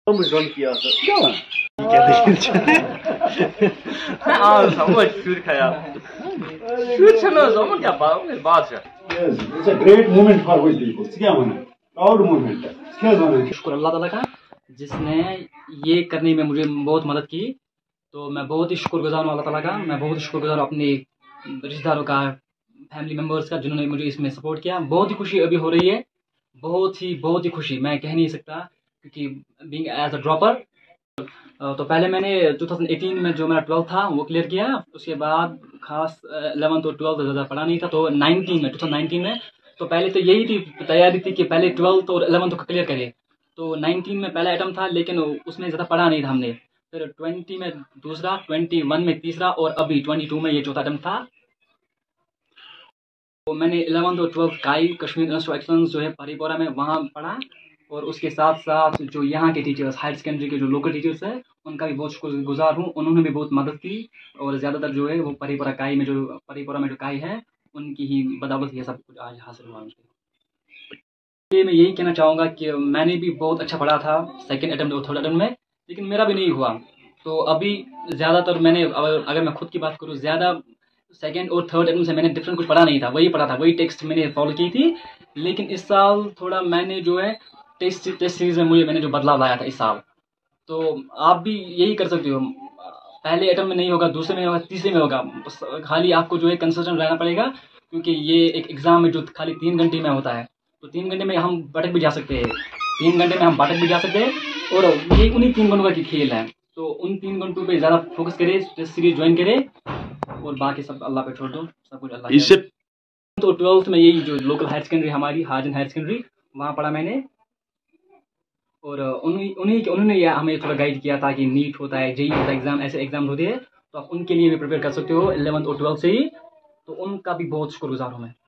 Run किया sir. Yalan. Sama şükür kaya. Şükür sana zaman yapar mı? Bazı. Yes, it's a great moment for West Bengal. क्या माने? Proud moment है. क्या माने? शुक्र अल्लाह ताला का जिसने ये करने में मुझे बहुत मदद की। तो मैं बहुत ही शुक्रगुजार हूँ अल्लाह ताला का। मैं बहुत ही शुक्रगुजार हूँ अपने रिश्तेदारों का, फैमिली मेम्बर्स का, जिन्होंने मुझे इसमें सपोर्ट किया। बहुत ही खुशी अभी हो रही है, बहुत ही खुशी मैं कह नहीं सकता, क्योंकि बीइंग एज अ ड्रॉपर। तो पहले मैंने 2018 में जो मेरा 12th था वो क्लियर किया। उसके बाद खास 11th और 12th ज़्यादा पढ़ा नहीं था। तो 2019 में तो पहले तो यही थी तैयारी थी कि पहले 12th और 11th को क्लियर करें। तो 19 में पहला अटैम्प्ट था, लेकिन उसमें ज़्यादा पढ़ा नहीं था हमने। फिर 20 में दूसरा, 21 में तीसरा और अभी 22 में ये चौथा अटैम्प्ट था। तो मैंने 11th और 12th काई कश्मीर इंस्टीट्यूट ऑफ एक्सीलेंस जो है परीपोरा में, वहाँ पढ़ा। और उसके साथ साथ जो यहाँ के टीचर्स, हायर सेकेंडरी के जो लोकल टीचर्स हैं, उनका भी बहुत शुक्रगुजार हूँ। उन्होंने भी बहुत मदद की और ज़्यादातर जो है वो परीपोरा में जो काई है, उनकी ही बदौलत ये सब कुछ आज हासिल हुआ मुझे। ये मैं यही कहना चाहूँगा कि मैंने भी बहुत अच्छा पढ़ा था सेकेंड अटैम्प्ट और थर्ड अटैम्प्ट में, लेकिन मेरा भी नहीं हुआ। तो अभी ज़्यादातर मैंने, अगर मैं खुद की बात करूँ, ज़्यादा सेकेंड और थर्ड अटैम्प्ट से मैंने डिफरेंट कुछ पढ़ा नहीं था, वही पढ़ा था, वही टेक्स्ट मैंने फॉलो की थी। लेकिन इस साल थोड़ा मैंने जो है टेस्ट सीरीज में मैंने जो बदलाव लाया था इस साल। तो आप भी यही कर सकते हो। पहले अटैम्प्ट में नहीं होगा, दूसरे में होगा, तीसरे में होगा, बस खाली आपको जो है कंसिस्टेंट रहना पड़ेगा, क्योंकि ये एक एग्ज़ाम है जो खाली 3 घंटे में होता है। तो 3 घंटे में हम भटक भी जा सकते हैं, 3 घंटे में हम भटक भी जा सकते हैं। और ये उन्हीं 3 घंटों का खेल है। तो उन 3 घंटों पे ज़्यादा फोकस करें, टेस्ट सीरीज ज्वाइन करें, और बाकी सब अल्लाह पे छोड़ दो, सब कुछ अल्लाह। इससे तो 12th में यही जो लोकल हायर सेकेंडरी हमारी हाजन हायर सेकेंडरी, वहाँ पढ़ा मैंने। और उन्होंने हमें थोड़ा गाइड किया था कि नीट होता है, जेई होता है, एग्ज़ाम, ऐसे एग्ज़ाम होते हैं, तो आप उनके लिए भी प्रिपेयर कर सकते हो 11th और 12th से ही। तो उनका भी बहुत शुक्रगुजार हूँ मैं।